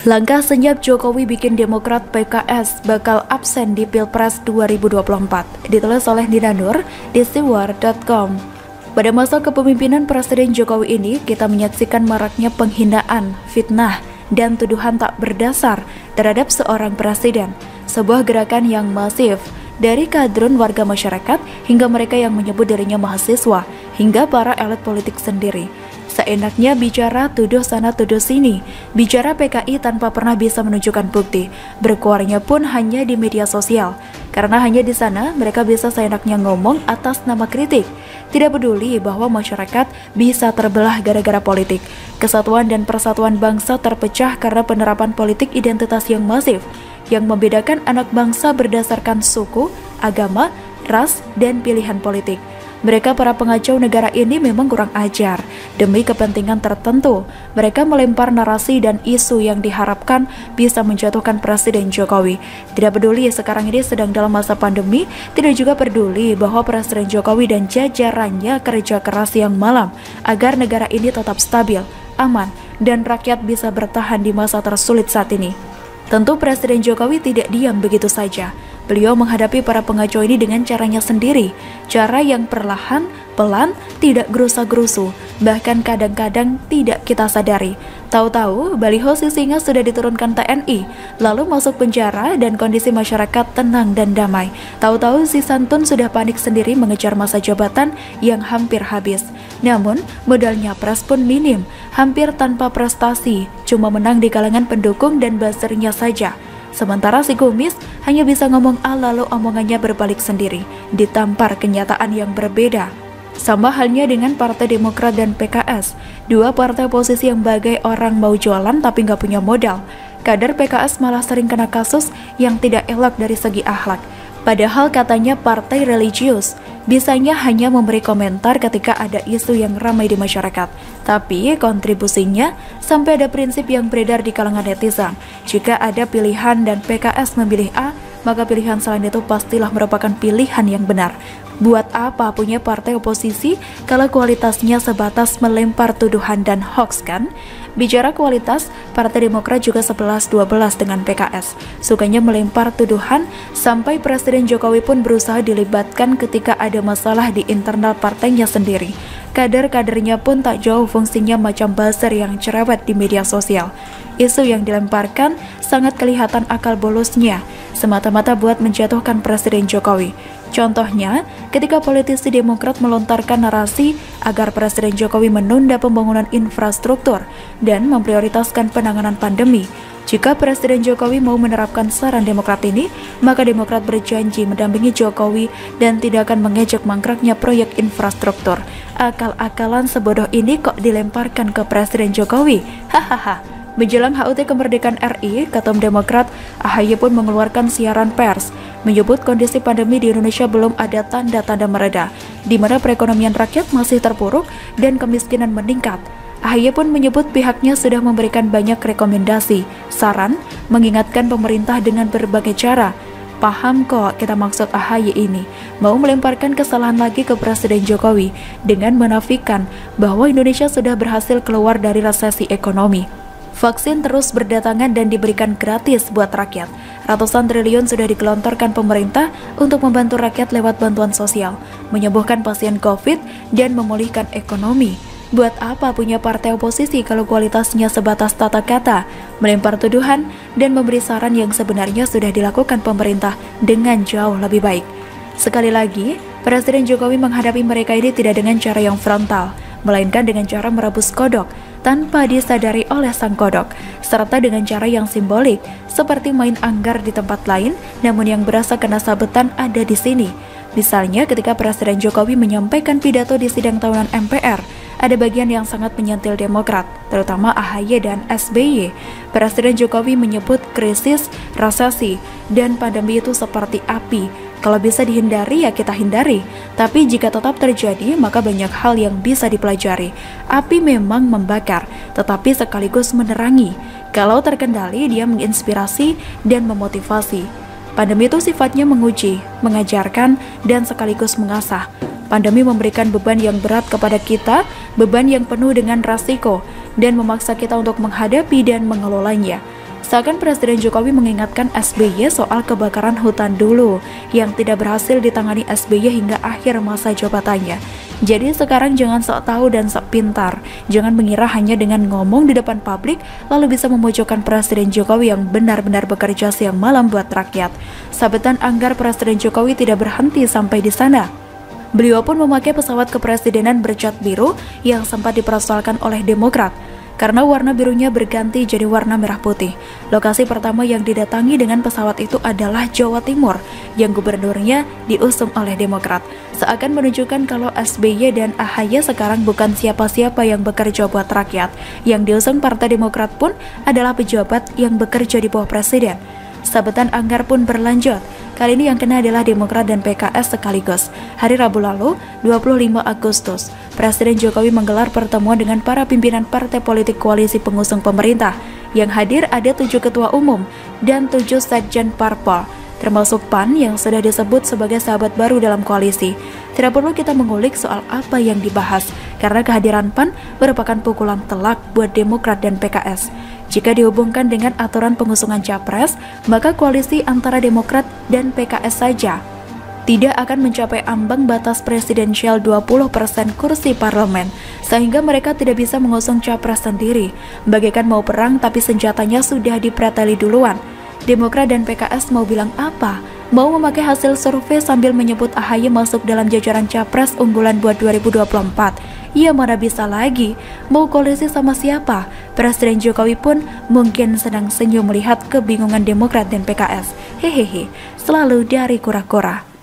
Langkah senyap Jokowi bikin Demokrat PKS bakal absen di Pilpres 2024, ditulis oleh Nina Nur di siwar.com. Pada masa kepemimpinan Presiden Jokowi ini, kita menyaksikan maraknya penghinaan, fitnah, dan tuduhan tak berdasar terhadap seorang presiden. Sebuah gerakan yang masif, dari kadrun warga masyarakat hingga mereka yang menyebut dirinya mahasiswa, hingga para elit politik sendiri. Seenaknya bicara tuduh sana tuduh sini, bicara PKI tanpa pernah bisa menunjukkan bukti, berkuarnya pun hanya di media sosial. Karena hanya di sana mereka bisa seenaknya ngomong atas nama kritik. Tidak peduli bahwa masyarakat bisa terbelah gara-gara politik. Kesatuan dan persatuan bangsa terpecah karena penerapan politik identitas yang masif, yang membedakan anak bangsa berdasarkan suku, agama, ras, dan pilihan politik. Mereka para pengacau negara ini memang kurang ajar. Demi kepentingan tertentu, mereka melempar narasi dan isu yang diharapkan bisa menjatuhkan Presiden Jokowi. Tidak peduli sekarang ini sedang dalam masa pandemi, tidak juga peduli bahwa Presiden Jokowi dan jajarannya kerja keras siang malam agar negara ini tetap stabil, aman, dan rakyat bisa bertahan di masa tersulit saat ini. Tentu Presiden Jokowi tidak diam begitu saja. Beliau menghadapi para pengacau ini dengan caranya sendiri, cara yang perlahan, pelan, tidak gerusa-gerusu, bahkan kadang-kadang tidak kita sadari. Tahu-tahu baliho si singa sudah diturunkan TNI, lalu masuk penjara dan kondisi masyarakat tenang dan damai. Tahu-tahu si santun sudah panik sendiri mengejar masa jabatan yang hampir habis. Namun, modalnya pres pun minim, hampir tanpa prestasi, cuma menang di kalangan pendukung dan buzzernya saja. Sementara si kumis hanya bisa ngomong lalu omongannya berbalik sendiri, ditampar kenyataan yang berbeda. Sama halnya dengan Partai Demokrat dan PKS, dua partai oposisi yang bagai orang mau jualan tapi nggak punya modal. Kader PKS malah sering kena kasus yang tidak elok dari segi akhlak. Padahal katanya partai religius, bisanya hanya memberi komentar ketika ada isu yang ramai di masyarakat. Tapi kontribusinya sampai ada prinsip yang beredar di kalangan netizen. Jika ada pilihan dan PKS memilih A, maka pilihan selain itu pastilah merupakan pilihan yang benar. Buat apa punya partai oposisi kalau kualitasnya sebatas melempar tuduhan dan hoax kan? Bicara kualitas, Partai Demokrat juga 11-12 dengan PKS. Sukanya melempar tuduhan, sampai Presiden Jokowi pun berusaha dilibatkan ketika ada masalah di internal partainya sendiri. Kader-kadernya pun tak jauh fungsinya macam buzzer yang cerewet di media sosial. Isu yang dilemparkan sangat kelihatan akal bolosnya, semata-mata buat menjatuhkan Presiden Jokowi. Contohnya, ketika politisi Demokrat melontarkan narasi agar Presiden Jokowi menunda pembangunan infrastruktur dan memprioritaskan penanganan pandemi. Jika Presiden Jokowi mau menerapkan saran Demokrat ini, maka Demokrat berjanji mendampingi Jokowi dan tidak akan mengejek mangkraknya proyek infrastruktur. Akal-akalan sebodoh ini kok dilemparkan ke Presiden Jokowi? Hahaha. Menjelang HUT kemerdekaan RI, Ketum Demokrat AHY pun mengeluarkan siaran pers, menyebut kondisi pandemi di Indonesia belum ada tanda-tanda mereda, di mana perekonomian rakyat masih terpuruk dan kemiskinan meningkat. AHY pun menyebut pihaknya sudah memberikan banyak rekomendasi, saran, mengingatkan pemerintah dengan berbagai cara. Paham kok kita maksud AHY ini, mau melemparkan kesalahan lagi ke Presiden Jokowi dengan menafikan bahwa Indonesia sudah berhasil keluar dari resesi ekonomi. Vaksin terus berdatangan dan diberikan gratis buat rakyat. Ratusan triliun sudah digelontorkan pemerintah untuk membantu rakyat lewat bantuan sosial, menyembuhkan pasien COVID, dan memulihkan ekonomi. Buat apa punya partai oposisi kalau kualitasnya sebatas tata kata, melempar tuduhan, dan memberi saran yang sebenarnya sudah dilakukan pemerintah dengan jauh lebih baik. Sekali lagi, Presiden Jokowi menghadapi mereka ini tidak dengan cara yang frontal, melainkan dengan cara merebus kodok tanpa disadari oleh sang kodok, serta dengan cara yang simbolik, seperti main anggar di tempat lain, namun yang berasa kena sabetan ada di sini. Misalnya ketika Presiden Jokowi menyampaikan pidato di sidang tahunan MPR, ada bagian yang sangat menyentil Demokrat, terutama AHY dan SBY. Presiden Jokowi menyebut krisis, resesi, dan pandemi itu seperti api. Kalau bisa dihindari ya kita hindari, tapi jika tetap terjadi maka banyak hal yang bisa dipelajari. Api memang membakar, tetapi sekaligus menerangi. Kalau terkendali dia menginspirasi dan memotivasi. Pandemi itu sifatnya menguji, mengajarkan, dan sekaligus mengasah. Pandemi memberikan beban yang berat kepada kita, beban yang penuh dengan resiko, dan memaksa kita untuk menghadapi dan mengelolanya. Seakan Presiden Jokowi mengingatkan SBY soal kebakaran hutan dulu yang tidak berhasil ditangani SBY hingga akhir masa jabatannya. Jadi sekarang jangan sok tahu dan sok pintar. Jangan mengira hanya dengan ngomong di depan publik lalu bisa memojokkan Presiden Jokowi yang benar-benar bekerja siang malam buat rakyat. Sabetan anggar Presiden Jokowi tidak berhenti sampai di sana. Beliau pun memakai pesawat kepresidenan bercat biru yang sempat dipersoalkan oleh Demokrat karena warna birunya berganti jadi warna merah putih. Lokasi pertama yang didatangi dengan pesawat itu adalah Jawa Timur, yang gubernurnya diusung oleh Demokrat. Seakan menunjukkan kalau SBY dan AHY sekarang bukan siapa-siapa yang bekerja buat rakyat. Yang diusung Partai Demokrat pun adalah pejabat yang bekerja di bawah presiden. Sabetan anggar pun berlanjut. Kali ini yang kena adalah Demokrat dan PKS sekaligus. Hari Rabu lalu, 25 Agustus, Presiden Jokowi menggelar pertemuan dengan para pimpinan partai politik koalisi pengusung pemerintah. Yang hadir ada 7 ketua umum dan 7 sekjen parpol, termasuk PAN yang sudah disebut sebagai sahabat baru dalam koalisi. Tidak perlu kita mengulik soal apa yang dibahas, karena kehadiran PAN merupakan pukulan telak buat Demokrat dan PKS. Jika dihubungkan dengan aturan pengusungan capres, maka koalisi antara Demokrat dan PKS saja tidak akan mencapai ambang batas presidensial 20% kursi parlemen, sehingga mereka tidak bisa mengusung capres sendiri. Bagaikan mau perang tapi senjatanya sudah dipreteli duluan. Demokrat dan PKS mau bilang apa? Mau memakai hasil survei sambil menyebut AHY masuk dalam jajaran capres unggulan buat 2024. Ya mana bisa lagi, mau koalisi sama siapa? Presiden Jokowi pun mungkin sedang senyum melihat kebingungan Demokrat dan PKS. Hehehe, selalu dari kura-kura.